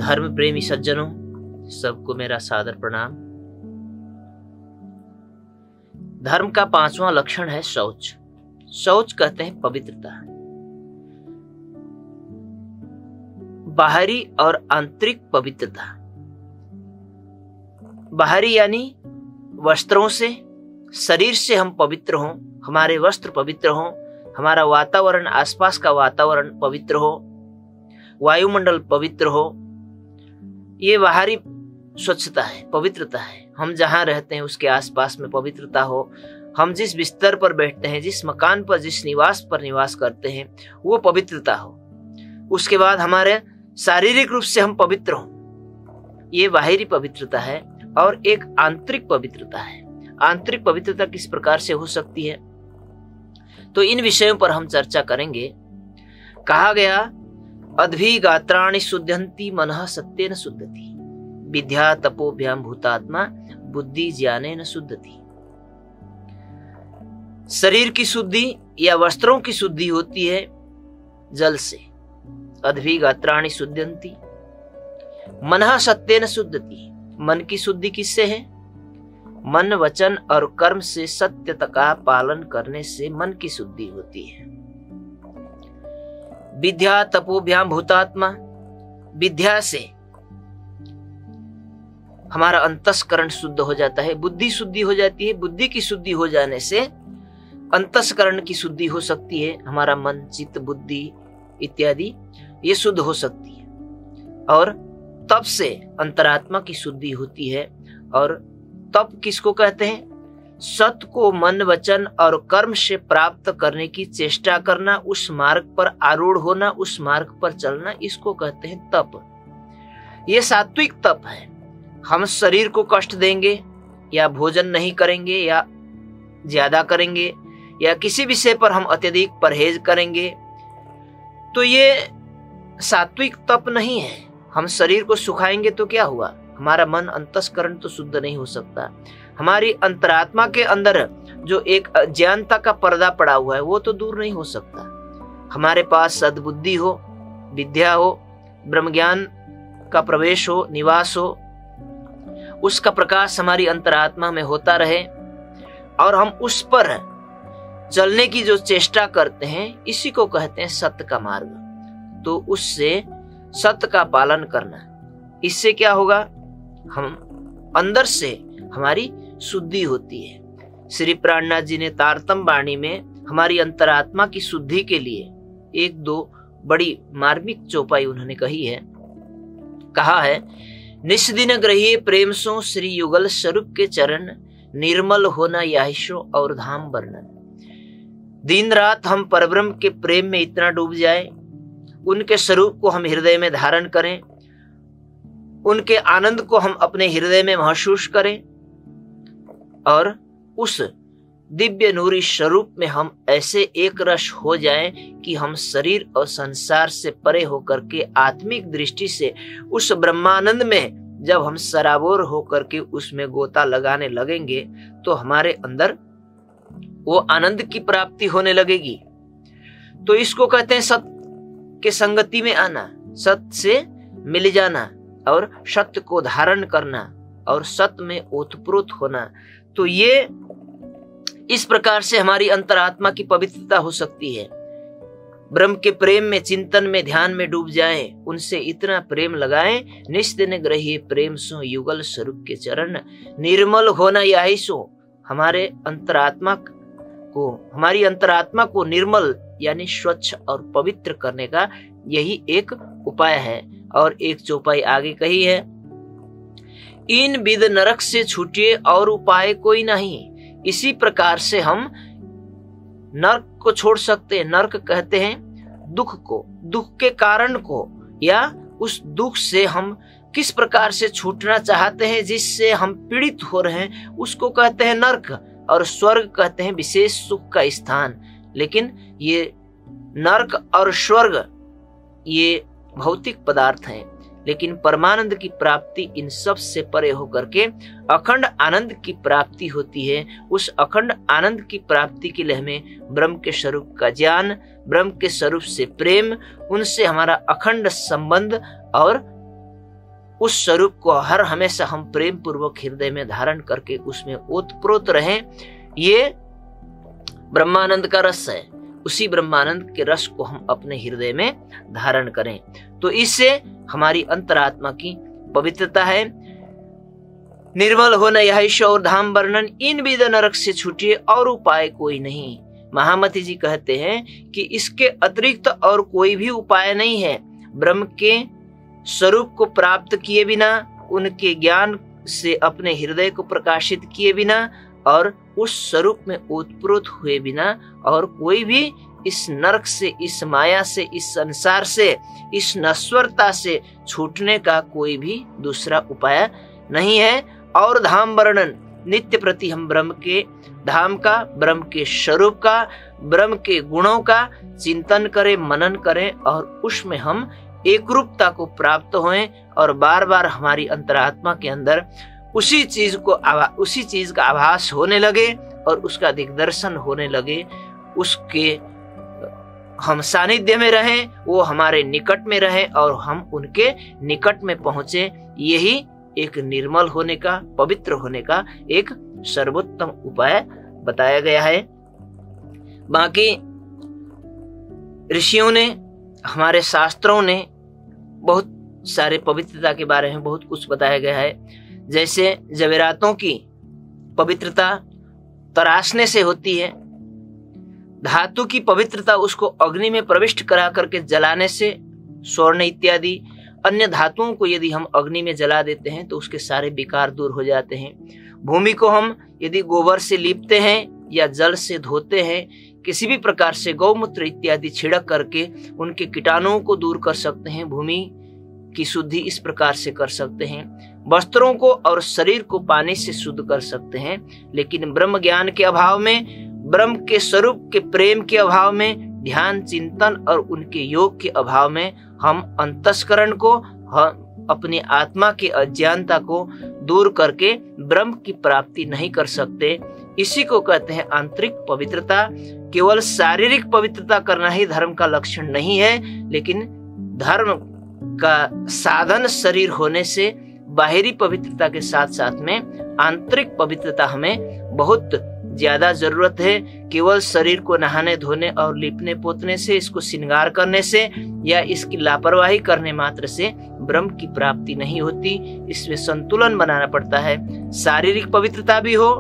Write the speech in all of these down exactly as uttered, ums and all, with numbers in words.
धर्म प्रेमी सज्जनों, सबको मेरा सादर प्रणाम। धर्म का पांचवा लक्षण है शौच। शौच कहते हैं पवित्रता। बाहरी और आंतरिक पवित्रता। बाहरी यानी वस्त्रों से, शरीर से हम पवित्र हों, हमारे वस्त्र पवित्र हों, हमारा वातावरण, आसपास का वातावरण पवित्र हो, वायुमंडल पवित्र हो। ये बाहरी स्वच्छता है, पवित्रता है। हम जहां रहते हैं उसके आसपास में पवित्रता हो, हम जिस बिस्तर पर बैठते हैं, जिस मकान पर, जिस निवास पर निवास करते हैं, वो पवित्रता हो। उसके बाद हमारे शारीरिक रूप से हम पवित्र हों, ये बाहरी पवित्रता है। और एक आंतरिक पवित्रता है। आंतरिक पवित्रता किस प्रकार से हो सकती है, तो इन विषयों पर हम चर्चा करेंगे। कहा गया, अद्भि गात्राणि शुद्धंति मनः सत्येन शुद्धति, विद्या तपोभ्याम भूतात्मा बुद्धि ज्ञानेन शुद्धति। शरीर की शुद्धि या वस्त्रों की शुद्धि होती है जल से। अद्भि गात्राणि शुद्धंति, मनः सत्येन शुद्धति। मन की शुद्धि किससे है? मन, वचन और कर्म से सत्यता का पालन करने से मन की शुद्धि होती है। विद्या तपोभ्याम भूतात्मा, विद्या से हमारा अंतस्करण शुद्ध हो जाता है, बुद्धि शुद्धि हो जाती है। बुद्धि की शुद्धि हो जाने से अंतस्करण की शुद्धि हो सकती है। हमारा मन, चित्त, बुद्धि इत्यादि ये शुद्ध हो सकती है। और तप से अंतरात्मा की शुद्धि होती है। और तप किसको कहते हैं? सत्य को मन, वचन और कर्म से प्राप्त करने की चेष्टा करना, उस मार्ग पर आरूढ़ होना, उस मार्ग पर चलना, इसको कहते हैं तप। ये सात्विक तप है। हम शरीर को कष्ट देंगे या भोजन नहीं करेंगे या ज्यादा करेंगे या किसी विषय पर हम अत्यधिक परहेज करेंगे, तो ये सात्विक तप नहीं है। हम शरीर को सुखाएंगे तो क्या हुआ? हमारा मन, अंतस्करण तो शुद्ध नहीं हो सकता। हमारी अंतरात्मा के अंदर जो एक अज्ञानता का पर्दा पड़ा हुआ है वो तो दूर नहीं हो सकता। हमारे पास सद्बुद्धि हो, विद्या हो, ब्रह्म ज्ञान का प्रवेश हो, निवास हो, उसका प्रकाश हमारी अंतरात्मा में होता रहे और हम उस पर चलने की जो चेष्टा करते हैं, इसी को कहते हैं सत्य का मार्ग। तो उससे सत्य का पालन करना, इससे क्या होगा? हम अंदर से हमारी शुद्धि होती है। श्री प्राणनाथ जी ने तारतम वाणी में हमारी अंतरात्मा की शुद्धि के लिए एक दो बड़ी मार्मिक चौपाई उन्होंने कही है। कहा है, निष्दिन ग्रहिए प्रेम सो श्री युगल स्वरूप के चरण, निर्मल होना याहिशो और धाम वर्णन। दिन रात हम परब्रह्म के प्रेम में इतना डूब जाए, उनके स्वरूप को हम हृदय में धारण करें, उनके आनंद को हम अपने हृदय में महसूस करें और उस दिव्य नूरी स्वरूप में हम ऐसे एक रस हो जाएं कि हम शरीर और संसार से परे होकर के आत्मिक दृष्टि से उस ब्रह्मानंद में जब हम सराबोर होकर के उसमें गोता लगाने लगेंगे तो हमारे अंदर वो आनंद की प्राप्ति होने लगेगी। तो इसको कहते हैं सत्य के संगति में आना, सत्य से मिल जाना और सत्य को धारण करना और सत्य में ओतप्रोत होना। तो ये इस प्रकार से हमारी अंतरात्मा की पवित्रता हो सकती है। ब्रह्म के प्रेम में, चिंतन में, ध्यान में डूब जाएं, उनसे इतना प्रेम लगाएं, निष्दिन ग्रहिए प्रेम सो युगल स्वरूप के चरण, निर्मल होना यही सो। हमारे अंतरात्मा को, हमारी अंतरात्मा को निर्मल यानी स्वच्छ और पवित्र करने का यही एक उपाय है। और एक चौपाई आगे कही है, इन विद नरक से छूटिए और उपाय कोई नहीं। इसी प्रकार से हम नरक को छोड़ सकते हैं। नरक कहते हैं दुख को, दुख के कारण को, या उस दुख से हम किस प्रकार से छूटना चाहते हैं, जिससे हम पीड़ित हो रहे हैं, उसको कहते हैं नरक। और स्वर्ग कहते हैं विशेष सुख का स्थान। लेकिन ये नरक और स्वर्ग ये भौतिक पदार्थ हैं, लेकिन परमानंद की प्राप्ति इन सब से परे होकर के अखंड आनंद की प्राप्ति होती है। उस अखंड आनंद की प्राप्ति के लिए हमें ब्रह्म के स्वरूप का ज्ञान, ब्रह्म के स्वरूप से प्रेम, उनसे हमारा अखंड संबंध और उस स्वरूप को हर हमेशा हम प्रेम पूर्वक हृदय में धारण करके उसमें ओतप्रोत रहें। ये ब्रह्मानंद का रस है। उसी ब्रह्मानंद के रस को हम अपने हृदय में धारण करें, तो इससे हमारी अंतरात्मा की पवित्रता है। निर्मल हो न यह और धाम वर्णन, इन विद नरक से छूटिए और उपाय कोई नहीं। महामती जी कहते हैं कि इसके अतिरिक्त और कोई भी उपाय नहीं है। ब्रह्म के स्वरूप को प्राप्त किए बिना, उनके ज्ञान से अपने हृदय को प्रकाशित किए बिना और उस स्वरूप में ओतप्रोत हुए बिना और कोई भी इस नरक से, इस माया से, इस संसार से, इस नश्वरता से छूटने का कोई भी दूसरा उपाय नहीं है। और धाम वर्णन, नित्य प्रति हम ब्रह्म के धाम का, ब्रह्म के स्वरूप का, ब्रह्म के गुणों का चिंतन करें, मनन करें और उसमें हम एक रूपता को प्राप्त होएं और बार बार हमारी अंतरात्मा के अंदर उसी चीज को उसी चीज का आभास होने लगे और उसका दिग्दर्शन होने लगे। उसके हम सानिध्य में रहें, वो हमारे निकट में रहें और हम उनके निकट में पहुंचे। यही एक निर्मल होने का, पवित्र होने का एक सर्वोत्तम उपाय बताया गया है। बाकी ऋषियों ने, हमारे शास्त्रों ने बहुत सारे पवित्रता के बारे में बहुत कुछ बताया गया है। जैसे जवेरातों की पवित्रता तराशने से होती है, धातु की पवित्रता उसको अग्नि में प्रविष्ट करा करके जलाने से, स्वर्ण इत्यादि अन्य धातुओं को यदि हम अग्नि में जला देते हैं तो उसके सारे विकार दूर हो जाते हैं। भूमि को हम यदि गोबर से लीपते हैं या जल से धोते हैं, किसी भी प्रकार से गौमूत्र इत्यादि छिड़क करके उनके कीटाणुओं को दूर कर सकते हैं। भूमि की शुद्धि इस प्रकार से कर सकते हैं। वस्त्रों को और शरीर को पानी से शुद्ध कर सकते हैं। लेकिन ब्रह्म ज्ञान के अभाव में, ब्रह्म के स्वरूप के प्रेम के अभाव में, ध्यान चिंतन और उनके योग के अभाव में हम अंतस्करण को, हम अपनी आत्मा की अज्ञानता को दूर करके ब्रह्म की प्राप्ति नहीं कर सकते। इसी को कहते हैं आंतरिक पवित्रता। केवल शारीरिक पवित्रता करना ही धर्म का लक्षण नहीं है, लेकिन धर्म का साधन शरीर होने से बाहरी पवित्रता के साथ साथ में आंतरिक पवित्रता हमें बहुत ज्यादा जरूरत है। केवल शरीर को नहाने धोने और लिपने पोतने से, इसको श्रृंगार करने से या इसकी लापरवाही करने मात्र से ब्रह्म की प्राप्ति नहीं होती। इसमें संतुलन बनाना पड़ता है। शारीरिक पवित्रता भी हो,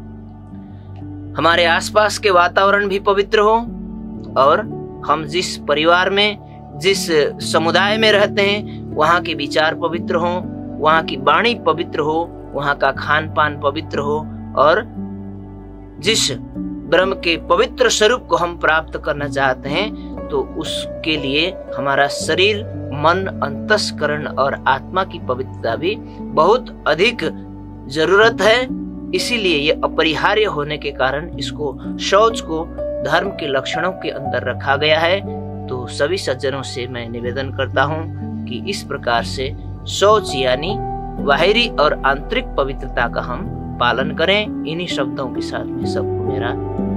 हमारे आसपास के वातावरण भी पवित्र हो और हम जिस परिवार में, जिस समुदाय में रहते हैं वहाँ के विचार पवित्र हो, वहाँ की वाणी पवित्र हो, वहाँ का खान पान पवित्र हो और जिस ब्रह्म के पवित्र स्वरूप को हम प्राप्त करना चाहते हैं तो उसके लिए हमारा शरीर, मन, अंतस्करण और आत्मा की पवित्रता भी बहुत अधिक जरूरत है। इसीलिए ये अपरिहार्य होने के कारण इसको, शौच को धर्म के लक्षणों के अंदर रखा गया है। तो सभी सज्जनों से मैं निवेदन करता हूँ कि इस प्रकार से शौच यानी बाहरी और आंतरिक पवित्रता का हम पालन करें। इन्हीं शब्दों के साथ में सबको मेरा